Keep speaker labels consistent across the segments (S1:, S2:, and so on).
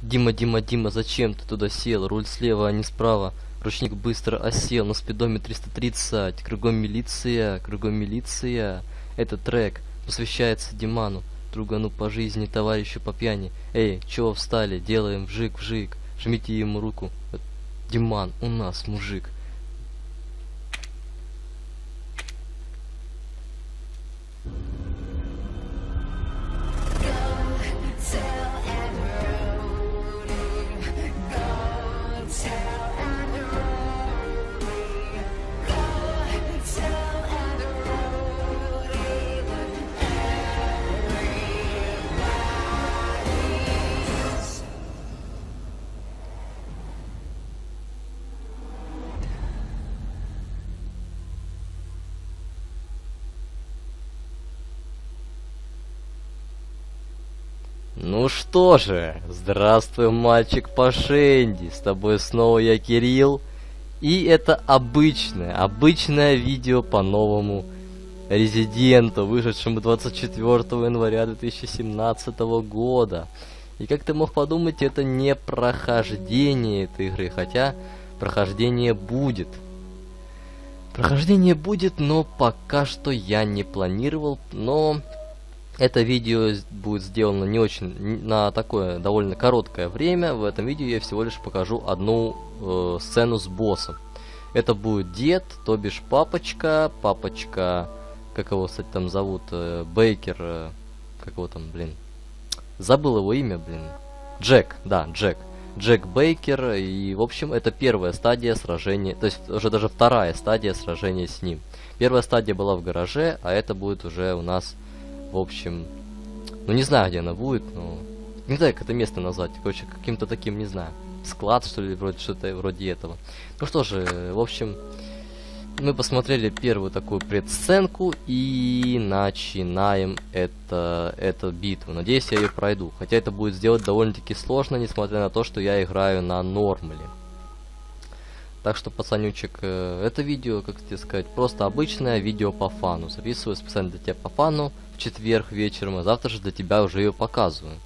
S1: Дима, Дима, Дима, зачем ты туда сел? Руль слева, а не справа. Ручник быстро осел, на спидометре 330. Кругом милиция, кругом милиция. Этот трек посвящается Диману, другану по жизни, товарищу по пьяни. Эй, чего встали? Делаем вжик-вжик. Жмите ему руку. Диман, у нас мужик. Ну что же, здравствуй, мальчик по Шенди, с тобой снова я, Кирилл, и это обычное видео по новому Резиденту, вышедшему 24 января 2017 года. И как ты мог подумать, это не прохождение этой игры, хотя прохождение будет. Прохождение будет, но пока что я не планировал, но... Это видео будет сделано не очень на такое довольно короткое время. В этом видео я всего лишь покажу одну сцену с боссом. Это будет дед, то бишь папочка, как его, кстати, там зовут, Бейкер, как его там, блин, забыл его имя, блин, Джек, да, Джек Бейкер, и, в общем, это первая стадия сражения, то есть уже даже вторая стадия сражения с ним. Первая стадия была в гараже, а это будет уже у нас... В общем, ну не знаю, где она будет, но... Не знаю, как это место назвать. Короче, каким-то таким, не знаю. Склад, что ли, вроде что-то вроде этого. Ну что же, в общем, мы посмотрели первую такую предсценку и начинаем эту битву. Надеюсь, я ее пройду. Хотя это будет сделать довольно-таки сложно, несмотря на то, что я играю на нормале. Так что, пацанючек, это видео, как тебе сказать, просто обычное видео по фану. Записываю специально для тебя по фану в четверг вечером, а завтра же для тебя уже ее показываю.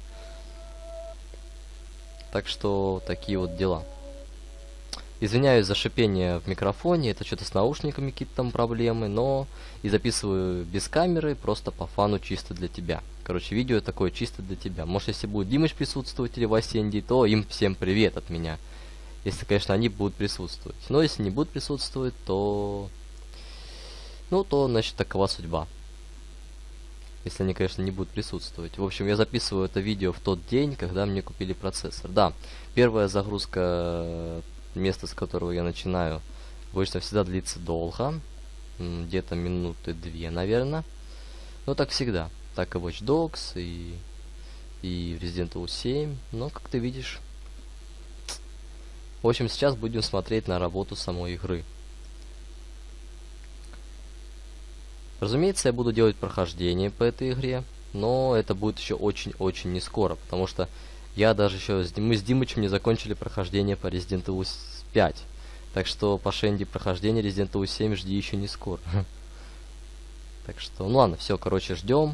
S1: Так что, такие вот дела. Извиняюсь за шипение в микрофоне, это что-то с наушниками какие-то там проблемы, но и записываю без камеры, просто по фану, чисто для тебя. Короче, видео такое чисто для тебя. Может, если будет Димыч присутствовать или Васенди, то им всем привет от меня. Если, конечно, они будут присутствовать. Но если не будут присутствовать, то... Ну, то, значит, такова судьба. Если они, конечно, не будут присутствовать. В общем, я записываю это видео в тот день, когда мне купили процессор. Да, первая загрузка, место, с которого я начинаю, обычно всегда длится долго. Где-то минуты 2, наверное. Но так всегда. Так и Watch Dogs, и Resident Evil 7. Но, как ты видишь... В общем, сейчас будем смотреть на работу самой игры. Разумеется, я буду делать прохождение по этой игре, но это будет еще очень-очень не скоро, потому что я даже еще... Мы с Димычем не закончили прохождение по Resident Evil 5. Так что по Шенди прохождение Resident Evil 7 жди еще не скоро. Так что, ну ладно, все, короче, ждем.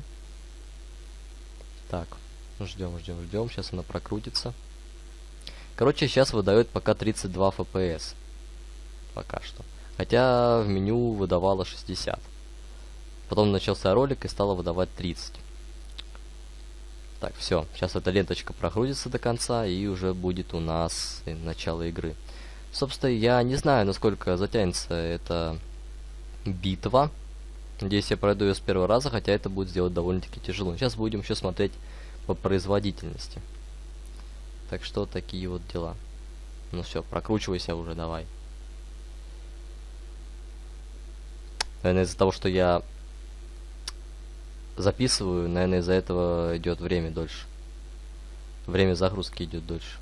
S1: Так, ждем. Сейчас она прокрутится. Короче, сейчас выдает пока 32 FPS. Пока что. Хотя в меню выдавало 60. Потом начался ролик и стало выдавать 30. Так, все. Сейчас эта ленточка прокрутится до конца, и уже будет у нас начало игры. Собственно, я не знаю, насколько затянется эта битва. Надеюсь, я пройду ее с первого раза, хотя это будет сделать довольно-таки тяжело. Сейчас будем еще смотреть по производительности. Так что такие вот дела. Ну все, прокручивайся уже, давай. Наверное, из-за того, что я записываю, наверное, из-за этого идет время дольше. Время загрузки идет дольше.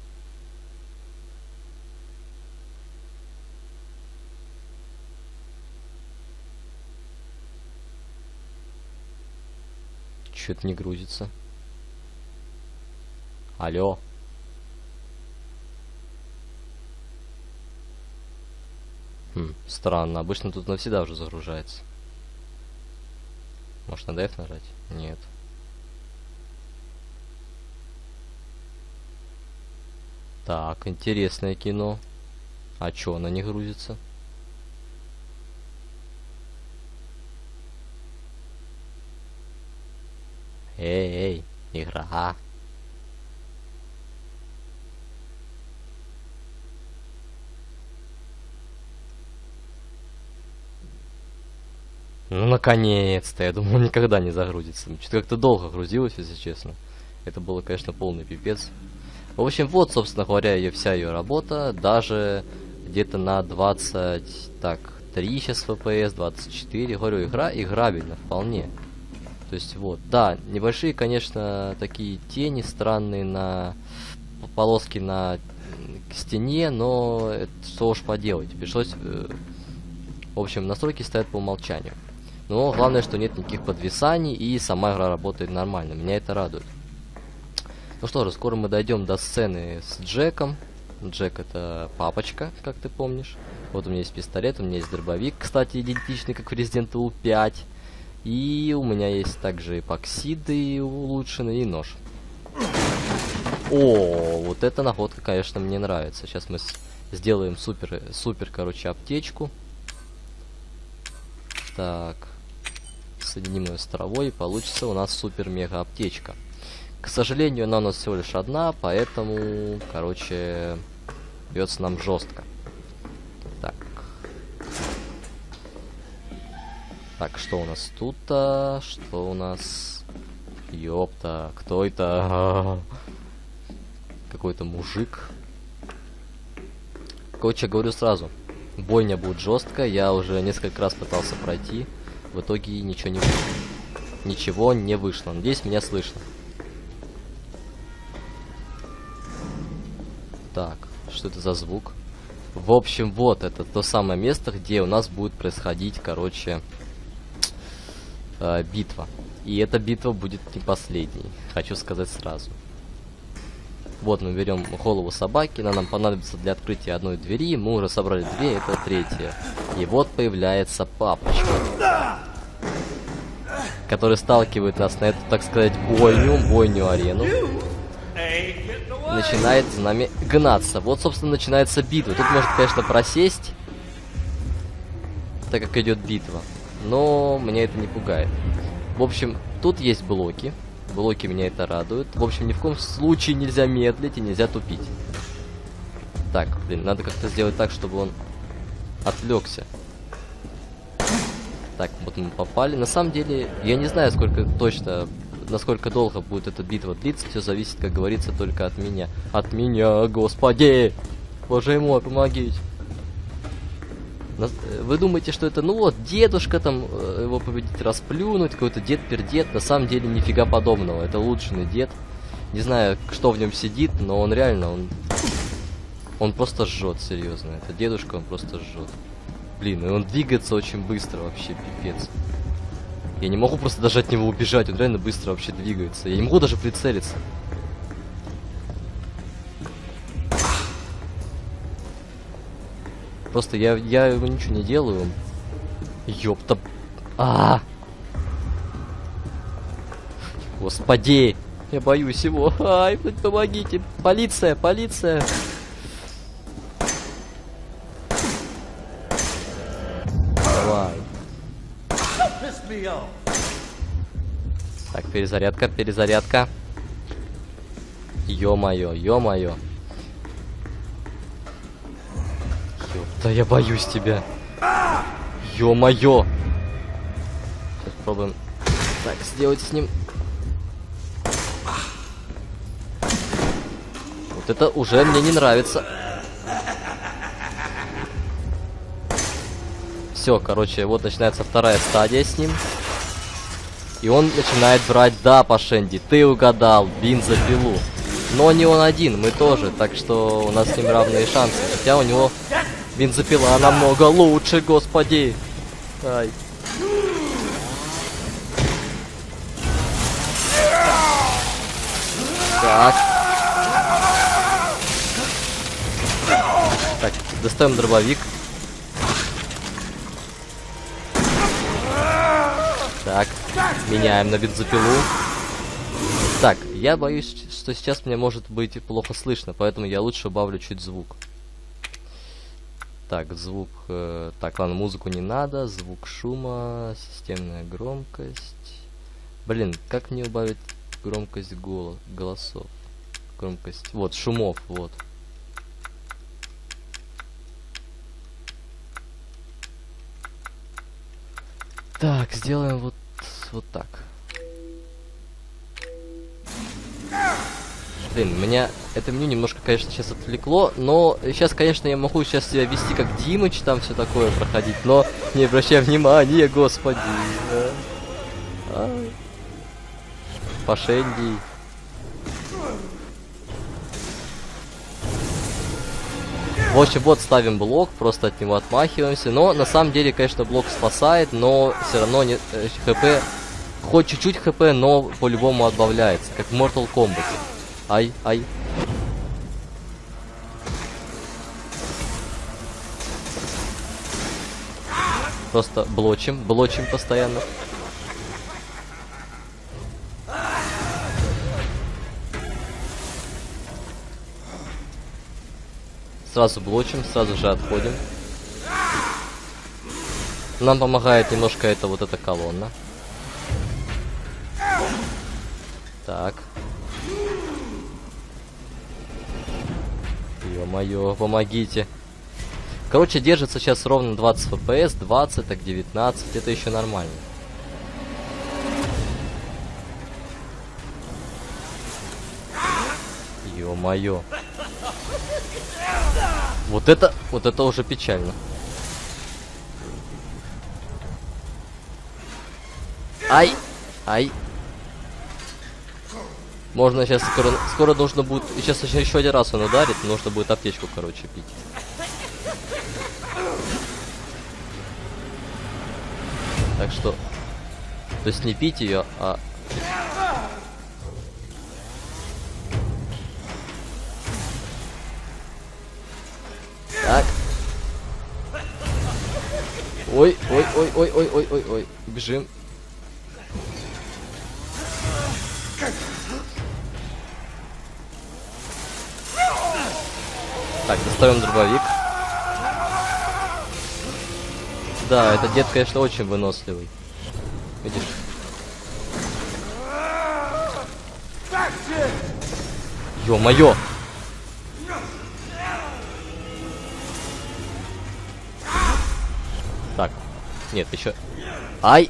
S1: Чё-то не грузится. Алло. Странно. Обычно тут навсегда уже загружается. Может, надо F нажать? Нет. Так, интересное кино. А чё она не грузится? Эй, игра. Ну, наконец-то. Я думал, никогда не загрузится. Что-то как-то долго грузилось, если честно. Это было, конечно, полный пипец. В общем, вот, собственно говоря, вся ее работа. Даже где-то на 23 сейчас FPS, 24. Говорю, игра играбельна вполне. То есть, вот, да, небольшие, конечно, такие тени странные на полоски на стене, но это, что уж поделать. Пришлось... в общем, настройки стоят по умолчанию. Но главное, что нет никаких подвисаний, и сама игра работает нормально. Меня это радует. Ну что же, скоро мы дойдем до сцены с Джеком. Джек — это папочка, как ты помнишь. Вот у меня есть пистолет, у меня есть дробовик, кстати, идентичный, как в Resident Evil 5. И у меня есть также эпоксиды улучшенные и нож. О, вот эта находка, конечно, мне нравится. Сейчас мы сделаем супер, короче, аптечку. Так. Соединим ее с травой, и получится у нас супер-мега аптечка. К сожалению, она у нас всего лишь одна, поэтому, короче, бьется нам жестко. Так. Так, что у нас тут-то? Что у нас? Ёпта, кто это? Какой-то мужик. Короче, говорю сразу. Бойня будет жесткая. Я уже несколько раз пытался пройти. В итоге ничего не вышло. Ничего не вышло. Надеюсь, меня слышно. Так, что это за звук? В общем, вот это то самое место, где у нас будет происходить, короче, битва. И эта битва будет не последней, хочу сказать сразу. Вот мы берем голову собаки, она нам понадобится для открытия одной двери. Мы уже собрали две, это третья. И вот появляется папочка, который сталкивает нас на эту, так сказать, бойню-арену. Начинает за нами гнаться. Вот, собственно, начинается битва. Тут может, конечно, просесть, так как идет битва. Но меня это не пугает. В общем, тут есть блоки. Блоки меня это радуют. В общем, ни в коем случае нельзя медлить и нельзя тупить. Так, блин, надо как-то сделать так, чтобы он отвлекся. Так, вот мы попали. На самом деле, я не знаю, сколько точно, насколько долго будет эта битва длиться. Все зависит, как говорится, только от меня. От меня, господи! Боже мой, помогите! Вы думаете, что это, ну вот, дедушка там, его победить, расплюнуть, какой-то дед-пердед. На самом деле, нифига подобного. Это улучшенный дед. Не знаю, что в нем сидит, но он реально, он просто жжет, серьезно. Это дедушка, он просто жжет. Блин, и он двигается очень быстро, вообще, пипец. Я не могу просто даже от него убежать, он реально быстро вообще двигается. Я не могу даже прицелиться. Просто я ему ничего не делаю. Ёпта. Господи. Я боюсь его. Ай, помогите. Полиция, полиция. Давай. Так, перезарядка, перезарядка. Ё-моё, ё-моё. Да я боюсь тебя. Ё-моё. Сейчас пробуем так сделать с ним. Вот это уже мне не нравится. Все, короче, вот начинается вторая стадия с ним. И он начинает брать, да, Пашенди, ты угадал, бензопилу. Но не он один, мы тоже, так что у нас с ним равные шансы. Хотя у него бензопила намного лучше, господи. Ай. Так. Так, достаем дробовик. Так, меняем на бензопилу. Так, Я боюсь, что сейчас мне может быть плохо слышно, поэтому я лучше убавлю чуть звук. Так, звук... так, ладно, музыку не надо. Звук шума, системная громкость. Блин, как мне убавить громкость голосов? Громкость... Вот, шумов, вот. Так, сделаем вот так. Блин, меня это меню немножко, конечно, сейчас отвлекло, но сейчас, конечно, я могу сейчас себя вести как Димыч, там все такое проходить, но не обращай внимания, господи. Пошенди. В общем, вот ставим блок, просто от него отмахиваемся, но на самом деле, конечно, блок спасает, но все равно не, хп, хоть чуть-чуть хп, но по-любому отбавляется, как в Mortal Kombat. Ай, ай. Просто блочим постоянно. Сразу блочим, сразу же отходим. Нам помогает немножко вот эта колонна. Так. Ё-моё, помогите. Короче, держится сейчас ровно 20 FPS, 20, так 19, это еще нормально. Ё-моё. Вот это уже печально. Ай! Ай! Можно сейчас скоро нужно будет. Сейчас еще один раз он ударит, нужно будет аптечку, короче, пить. Так что. То есть не пить ее, а. Так. Ой, ой, ой, ой, ой, ой, ой, ой. Бежим. Так, достаем дробовик. Да, этот дед, конечно, очень выносливый. Видишь? Ё-моё! Так, нет, еще. Ай!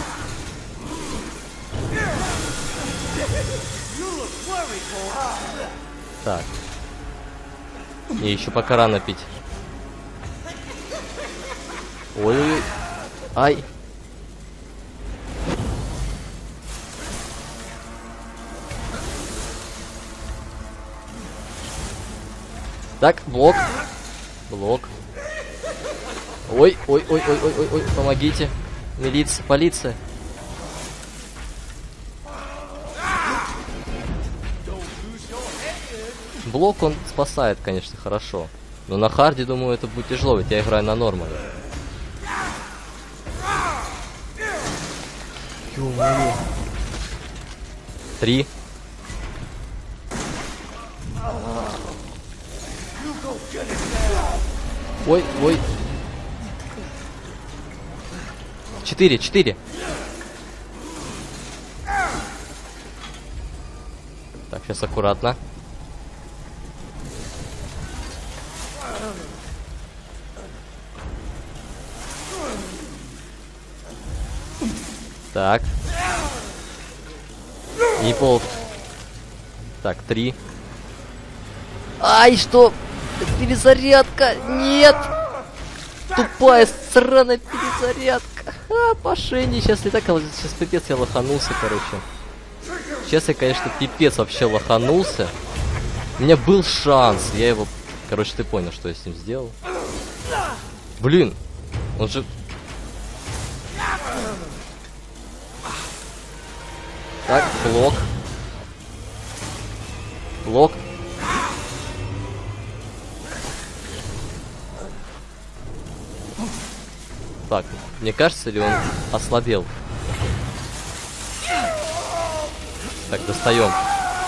S1: Так. Мне еще пока рано пить. Ой-ой-ой. Ай. Так, блок. Блок. Ой, ой, ой, ой, ой, ой, ой, помогите. Милиция, полиция. Блок он спасает, конечно, хорошо. Но на харде, думаю, это будет тяжело, ведь я играю на нормале. Ё-моё. 3. Ой, ой. 4. Так, сейчас аккуратно. Так. Не пол. Так, 3. Ай, что? Перезарядка! Нет! Тупая, сраная перезарядка! По шее сейчас и так, сейчас пипец я лоханулся, короче. Сейчас я, конечно, пипец вообще лоханулся. У меня был шанс, я его... Короче, ты понял, что я с ним сделал. Блин, он же... Так, блок. Блок. Так, мне кажется, ли он ослабел? Так, достаем.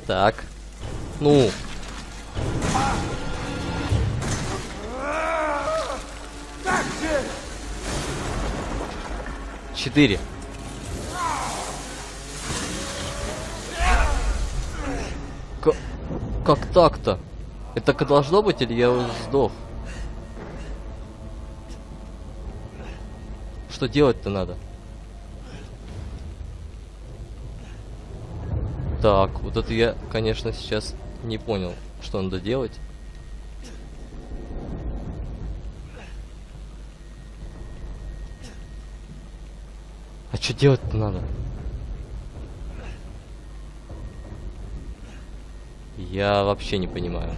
S1: Так. Ну. Четыре. Как так-то? Это так и должно быть, или я уже сдох? Что делать-то надо? Так, вот это я, конечно, сейчас не понял, что надо делать. А что делать-то надо? Я вообще не понимаю.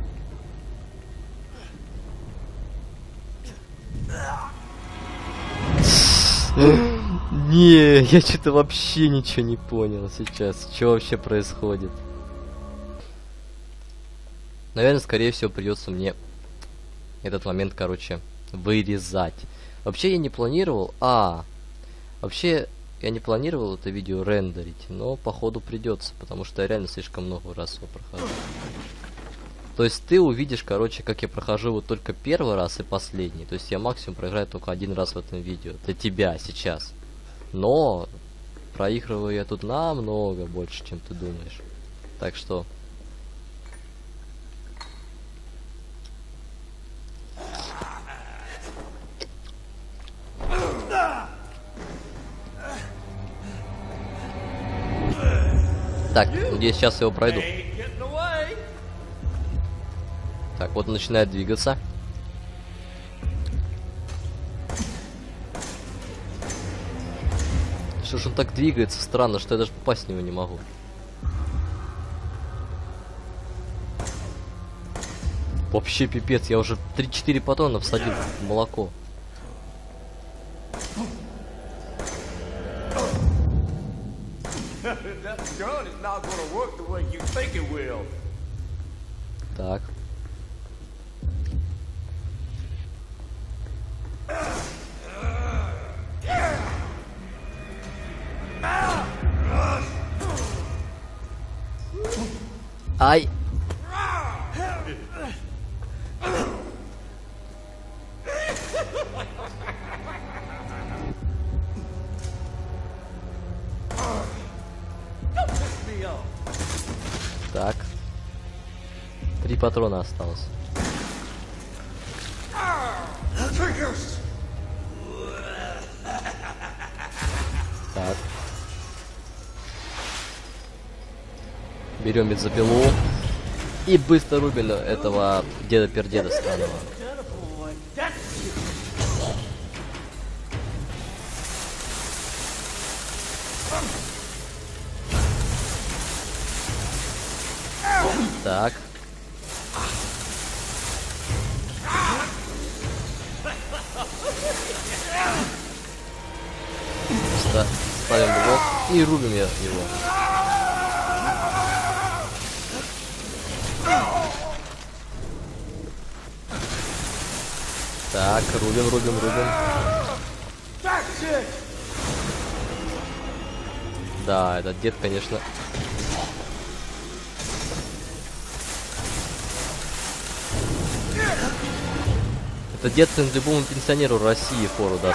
S1: Не, я что-то вообще ничего не понял сейчас. Что вообще происходит? Наверное, скорее всего, придется мне этот момент, короче, вырезать. Вообще я не планировал. Вообще я не планировал это видео рендерить, но походу придется, потому что я реально слишком много раз его прохожу. То есть ты увидишь, короче, как я прохожу вот только первый раз и последний. То есть я максимум проиграю только один раз в этом видео. Для тебя сейчас. Но проигрываю я тут намного больше, чем ты думаешь. Так что... Так, надеюсь, сейчас я его пройду. Так, вот он начинает двигаться. Что ж он так двигается? Странно, что я даже попасть в него не могу. Вообще пипец, я уже 3-4 патрона всадил в молоко. Так. Ай! Так. 3 патрона осталось. Так. Берем бензопилу и быстро рубим этого деда-пердеда странного. Так. Ставим блок и рубим его. Так, рубим. Да, этот дед, конечно... Этот дед любому пенсионеру России фору даст.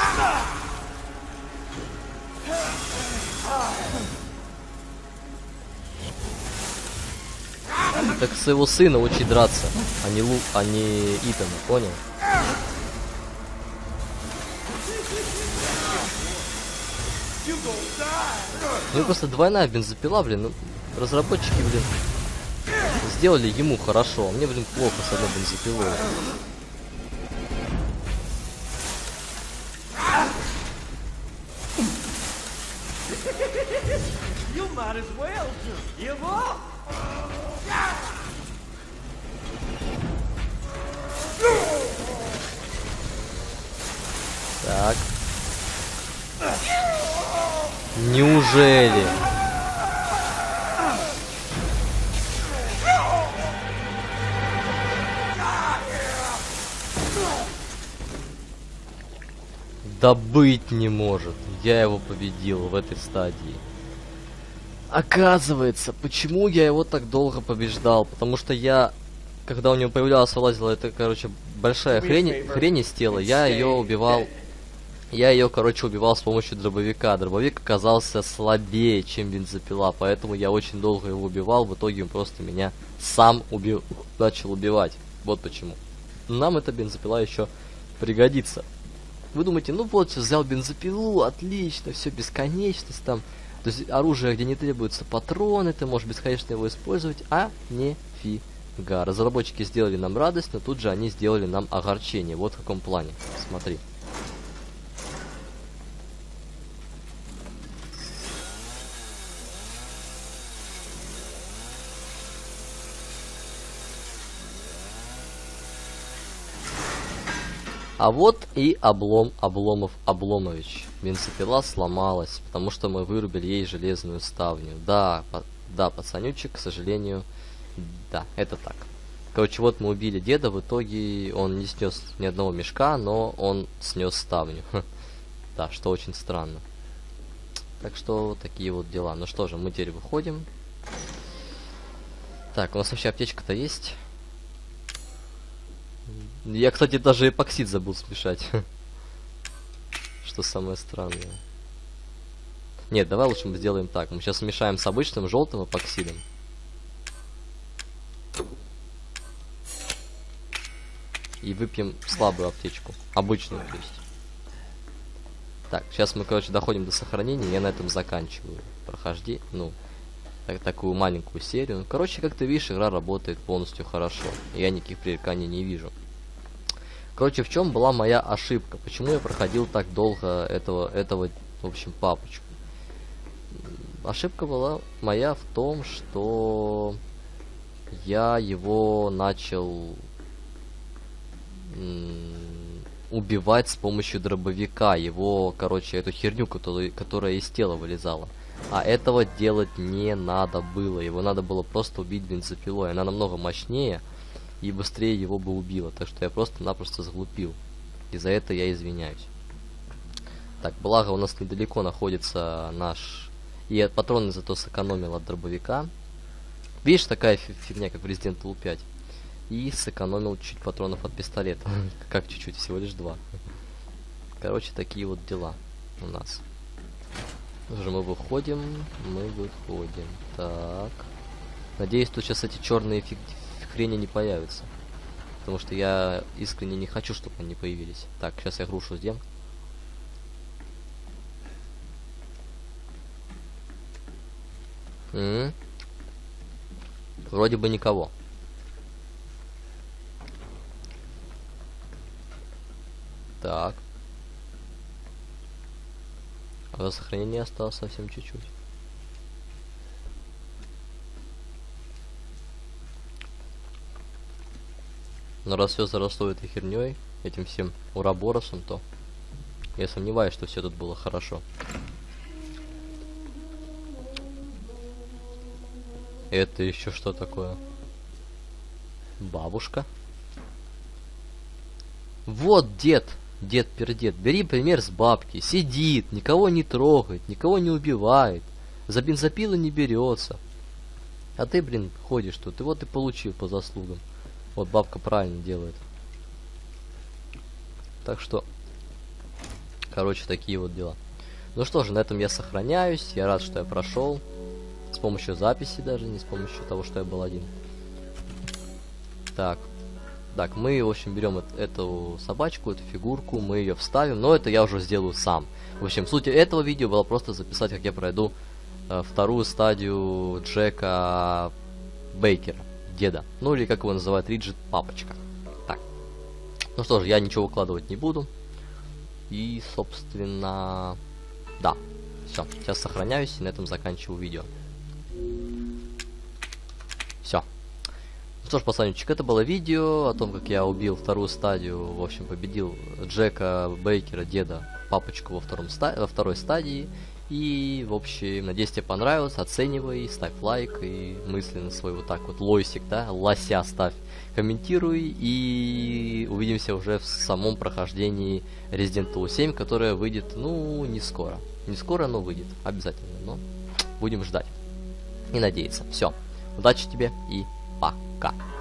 S1: Так своего сына учить драться, а не Итана, понял? Ну просто двойная бензопила, блин, ну, разработчики, блин, сделали ему хорошо, а мне, блин, плохо с одной бензопилой. Так. Неужели? Да быть не может. Я его победил в этой стадии. Оказывается, почему я его так долго побеждал? Потому что я, когда у него появлялась, вылазила эта, короче, большая хрень из тела, я ее убивал. Я ее, короче, убивал с помощью дробовика. Дробовик оказался слабее, чем бензопила, поэтому я очень долго его убивал. В итоге он просто меня сам начал убивать. Вот почему. Нам эта бензопила еще пригодится. Вы думаете, ну вот, сейчас взял бензопилу, отлично, все, бесконечность там. То есть оружие, где не требуются патроны, ты можешь бесконечно его использовать, а нифига. Разработчики сделали нам радость, но тут же они сделали нам огорчение. Вот в каком плане. Смотри. А вот и Обломович. Бензопила сломалась, потому что мы вырубили ей железную ставню. Да, пацанючек, к сожалению, да, это так. Короче, вот мы убили деда, в итоге он не снес ни одного мешка, но он снес ставню. Да, что очень странно. Так что вот такие вот дела. Ну что же, мы теперь выходим. Так, у нас вообще аптечка-то есть. Я, кстати, даже эпоксид забыл смешать. Что самое странное. Нет, давай лучше мы сделаем так. Мы сейчас смешаем с обычным желтым эпоксидом. И выпьем слабую аптечку. Обычную, то есть. Так, сейчас мы, короче, доходим до сохранения. Я на этом заканчиваю прохождение. Ну, такую маленькую серию. Ну, короче, как ты видишь, игра работает полностью хорошо. Я никаких пререканий не вижу. Короче, в чем была моя ошибка? Почему я проходил так долго этого, в общем, папочку? Ошибка была моя в том, что я его начал убивать с помощью дробовика. Его, короче, эту херню, которая из тела вылезала. А этого делать не надо было. Его надо было просто убить бензопилой. Она намного мощнее. И быстрее его бы убило. Так что я просто-напросто сглупил. И за это я извиняюсь. Так, благо у нас недалеко находится наш... И от патроны зато сэкономил от дробовика. Видишь, такая фигня, как в Resident Evil 5. И сэкономил чуть патронов от пистолета. Как чуть-чуть, всего лишь 2. Короче, такие вот дела у нас. Уже мы выходим. Так. Надеюсь, тут сейчас эти черные хрени не появятся. Потому что я искренне не хочу, чтобы они появились. Так, сейчас я грушу сделаю. Вроде бы никого. Так. А до сохранения осталось совсем чуть-чуть. Но раз все заросло этой херней, этим всем ураборосом, то я сомневаюсь, что все тут было хорошо. Это еще что такое? Бабушка. Вот дед. Дед-пердед. Бери пример с бабки. Сидит, никого не трогает, никого не убивает. За бензопилы не берется. А ты, блин, ходишь тут. И вот и получил по заслугам. Вот бабка правильно делает. Так что, короче, такие вот дела. Ну что же, на этом я сохраняюсь. Я рад, что я прошел. С помощью записи даже, не с помощью того, что я был один. Так, мы, в общем, берем эту собачку, эту фигурку, мы ее вставим, но это я уже сделаю сам. В общем, суть этого видео было просто записать, как я пройду вторую стадию Джека Бейкера, деда. Ну или как его называют, Риджит Папочка. Так, ну что ж, я ничего выкладывать не буду. И, собственно, да, все, сейчас сохраняюсь и на этом заканчиваю видео. Все. Ну что ж, пацанчик, это было видео о том, как я убил вторую стадию, в общем, победил Джека Бейкера, деда, папочку во второй стадии. И, в общем, надеюсь, тебе понравилось, оценивай, ставь лайк и мысленно свой вот так вот лойсик, да, лося ставь, комментируй, и увидимся уже в самом прохождении Resident Evil 7, которое выйдет, ну, не скоро. Не скоро, но выйдет, обязательно, но будем ждать. и надеяться. Все. Удачи тебе и пока.